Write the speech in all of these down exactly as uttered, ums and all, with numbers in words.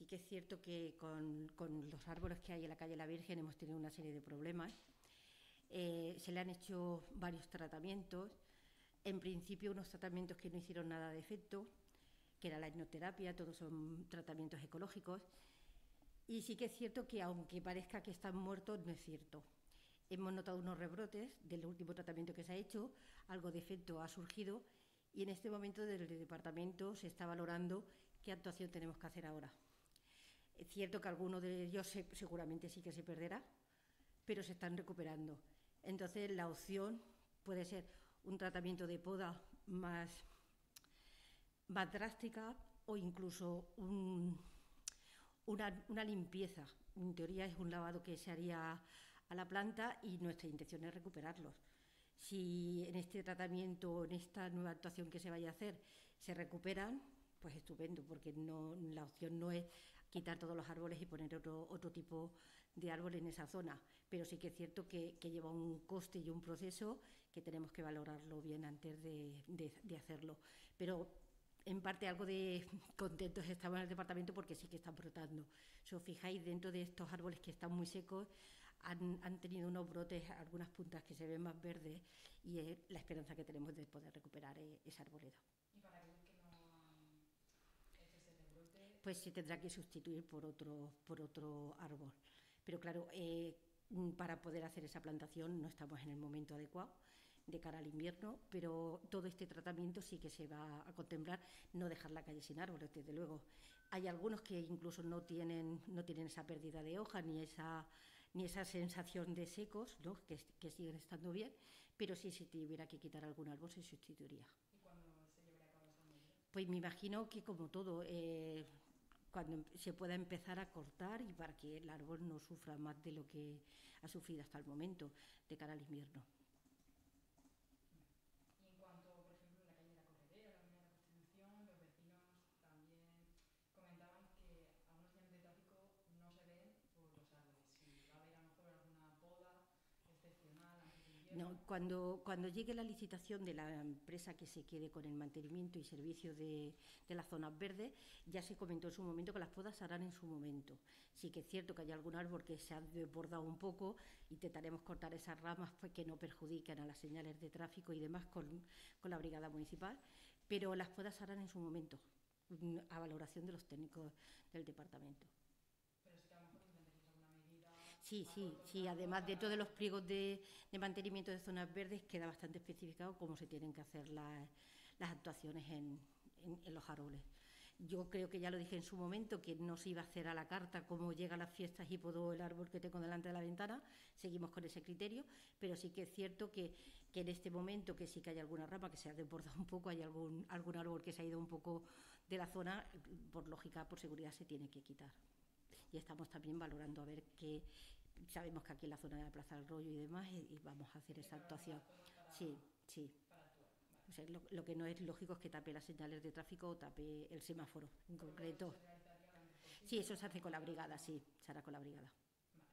sí que es cierto que con, con los árboles que hay en la calle La Virgen hemos tenido una serie de problemas. Eh, se le han hecho varios tratamientos. En principio, unos tratamientos que no hicieron nada de efecto, que era la hipnoterapia, todos son tratamientos ecológicos. Y sí que es cierto que, aunque parezca que están muertos, no es cierto. Hemos notado unos rebrotes del último tratamiento que se ha hecho, algo de efecto ha surgido y en este momento desde el departamento se está valorando qué actuación tenemos que hacer ahora. Es cierto que alguno de ellos se, seguramente sí que se perderá, pero se están recuperando. Entonces la opción puede ser un tratamiento de poda más, más drástica o incluso un, una, una limpieza. En teoría es un lavado que se haría a la planta y nuestra intención es recuperarlos. Si en este tratamiento, en esta nueva actuación que se vaya a hacer, se recuperan, pues estupendo, porque no, la opción no es quitar todos los árboles y poner otro, otro tipo de árbol en esa zona. Pero sí que es cierto que, que lleva un coste y un proceso que tenemos que valorarlo bien antes de, de, de hacerlo. Pero en parte algo de contentos estamos en el departamento porque sí que están brotando. Si os fijáis, dentro de estos árboles que están muy secos, han, han tenido unos brotes, algunas puntas que se ven más verdes y es la esperanza que tenemos de poder recuperar esa arboleda. ¿Y para aquellos que no han hecho ese rebrote? Pues se tendrá que sustituir por otro, por otro árbol. Pero claro, eh, para poder hacer esa plantación no estamos en el momento adecuado de cara al invierno, pero todo este tratamiento sí que se va a contemplar, no dejar la calle sin árboles, desde luego. Hay algunos que incluso no tienen, no tienen esa pérdida de hoja ni esa, ni esa sensación de secos, ¿no? que, que siguen estando bien, pero si se tuviera que quitar algún árbol se sustituiría. ¿Y cuándo se llevaría a cabo esa medida? Pues me imagino que como todo, eh, cuando se pueda empezar a cortar y para que el árbol no sufra más de lo que ha sufrido hasta el momento de cara al invierno. Y en cuanto, por ejemplo, en la calle de la Corredera, la Avenida de la Constitución, los vecinos también comentaban que algunos accidentes de tráfico no se ven por los árboles. Si va a haber a lo mejor alguna poda excepcional antes del invierno. No, cuando, cuando llegue la licitación de la empresa que se quede con el mantenimiento y servicio de, de las zonas verdes, ya se comentó en su momento que las podas se harán en su momento. Sí que es cierto que hay algún árbol que se ha desbordado un poco, intentaremos cortar esas ramas pues, que no perjudiquen a las señales de tráfico y demás con, con la brigada municipal, pero las podas se harán en su momento, a valoración de los técnicos del departamento. Pero sí que a lo mejor implementaréis alguna medida. Sí, sí, sí. Además, dentro de los pliegos de, de mantenimiento de zonas verdes queda bastante especificado cómo se tienen que hacer las, las actuaciones en, en, en los árboles. Yo creo que ya lo dije en su momento, que no se iba a hacer a la carta cómo llegan las fiestas y podo el árbol que tengo delante de la ventana. Seguimos con ese criterio, pero sí que es cierto que, que en este momento, que sí que hay alguna rama que se ha desbordado un poco, hay algún, algún árbol que se ha ido un poco de la zona, por lógica, por seguridad, se tiene que quitar. Y estamos también valorando a ver qué. Sabemos que aquí en la zona de la Plaza del Rollo y demás, y, y vamos a hacer esa actuación. Para, Sí, sí. para actuar. Vale. O sea, lo, lo que no es lógico es que tape las señales de tráfico o tape el semáforo en Pero concreto. eso se realizaría a lo mejor Sí, eso se hace con la brigada, sí, se hará con la brigada. Vale.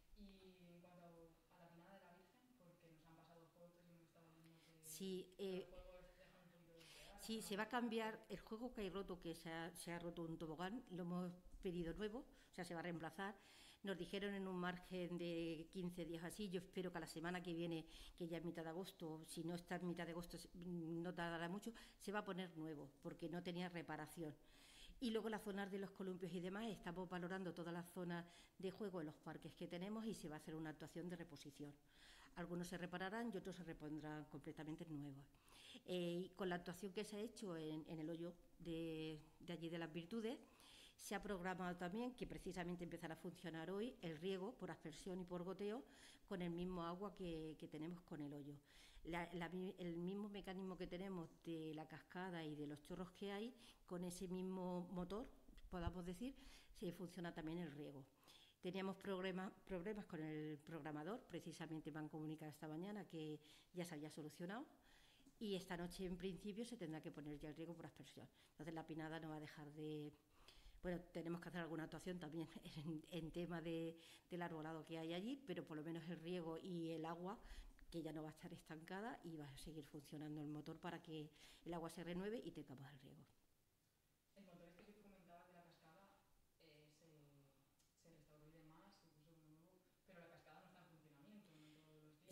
Y en cuanto a la pinada de la Virgen, porque nos han pasado fotos y hemos estado viendo que Sí, eh, los juegos dejan un poquito de desear. sí, se va a cambiar el juego que hay roto, que se ha, se ha roto un tobogán, lo hemos pedido nuevo, o sea, se va a reemplazar. Nos dijeron en un margen de quince días así, yo espero que a la semana que viene, que ya es mitad de agosto, si no está en mitad de agosto no tardará mucho, se va a poner nuevo, porque no tenía reparación. Y luego las zonas de los columpios y demás, estamos valorando todas las zonas de juego en los parques que tenemos y se va a hacer una actuación de reposición. Algunos se repararán y otros se repondrán completamente nuevos. Eh, y con la actuación que se ha hecho en, en el hoyo de, de allí de las Virtudes, se ha programado también, que precisamente empezará a funcionar hoy, el riego por aspersión y por goteo con el mismo agua que, que tenemos con el hoyo. La, la, el mismo mecanismo que tenemos de la cascada y de los chorros que hay, con ese mismo motor, podamos decir, se funciona también el riego. Teníamos problemas, problemas con el programador, precisamente me han comunicado esta mañana que ya se había solucionado. Y esta noche, en principio, se tendrá que poner ya el riego por aspersión. Entonces, la pinada no va a dejar de... Bueno, tenemos que hacer alguna actuación también en, en tema de, del arbolado que hay allí, pero por lo menos el riego y el agua, que ya no va a estar estancada y va a seguir funcionando el motor para que el agua se renueve y tengamos el riego. El motor este que tú comentabas de la cascada, eh,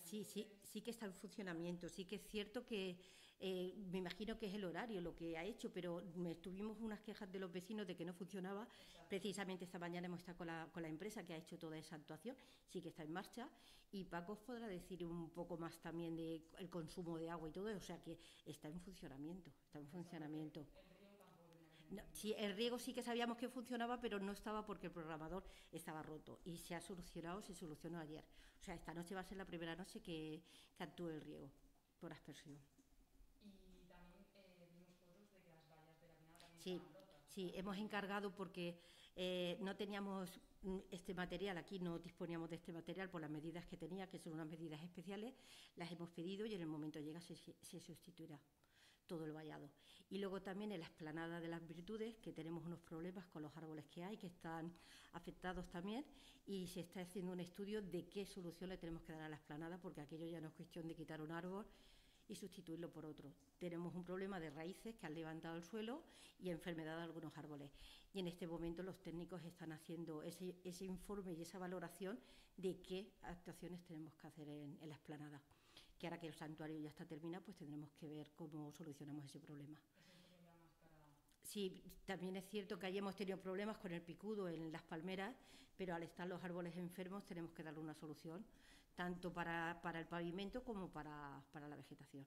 Sí, sí, sí que está en funcionamiento. Sí que es cierto que eh, me imagino que es el horario lo que ha hecho, pero me tuvimos unas quejas de los vecinos de que no funcionaba. Exacto. Precisamente esta mañana hemos estado con la, con la empresa que ha hecho toda esa actuación, sí que está en marcha. Y Paco os podrá decir un poco más también del consumo de agua y todo, o sea que está en funcionamiento, está en Exacto, porque funcionamiento. el riego tampoco tenía que No, tener sí, ningún el tipo riego de... sí que sabíamos que funcionaba, pero no estaba porque el programador estaba roto y se ha solucionado, se solucionó ayer. O sea, esta noche va a ser la primera noche que, que actúe el riego por aspersión. Y también eh, vimos fotos de que las vallas de la pinada también Sí, estaban rotas. sí, hemos También... encargado porque eh, no teníamos mm, este material, aquí no disponíamos de este material por las medidas que tenía, que son unas medidas especiales, las hemos pedido y en el momento llega se, se sustituirá todo el vallado. Y luego también en la explanada de las Virtudes, que tenemos unos problemas con los árboles que hay, que están afectados también, y se está haciendo un estudio de qué solución le tenemos que dar a la explanada, porque aquello ya no es cuestión de quitar un árbol y sustituirlo por otro. Tenemos un problema de raíces que han levantado el suelo y enfermedad de algunos árboles. Y en este momento los técnicos están haciendo ese, ese informe y esa valoración de qué actuaciones tenemos que hacer en, en la explanada. Que ahora que el santuario ya está terminado, pues tendremos que ver cómo solucionamos ese problema. Ese informe ya más para... Sí, también es cierto que ahí hemos tenido problemas con el picudo en las palmeras, pero al estar los árboles enfermos tenemos que darle una solución, tanto para, para el pavimento como para, para la vegetación.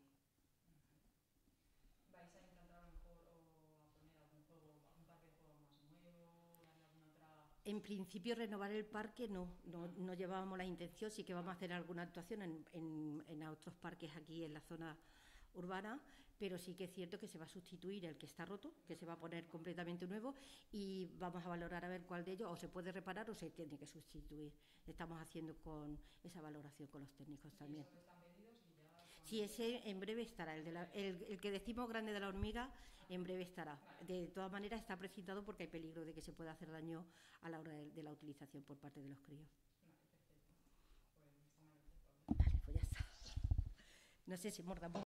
¿Vais a implantar a lo mejor o a poner algún juego, algún parque de juegos más nuevo, darle alguna otra...? En principio renovar el parque no, no, No. no llevábamos la intención, sí que vamos a hacer alguna actuación en, en, en otros parques aquí en la zona urbana, pero sí que es cierto que se va a sustituir el que está roto, que se va a poner completamente nuevo y vamos a valorar a ver cuál de ellos o se puede reparar o se tiene que sustituir. Estamos haciendo con esa valoración con los técnicos Y también. eso están pedidos y ya... Cuando... Sí, ese en breve estará, el, de la, el, el que decimos grande de la hormiga, Ah, en breve estará. vale. De todas maneras está precintado porque hay peligro de que se pueda hacer daño a la hora de, de la utilización por parte de los críos. Vale, perfecto. Pues muchísimas gracias, Paula. Vale, pues ya está. No sé si mordamos.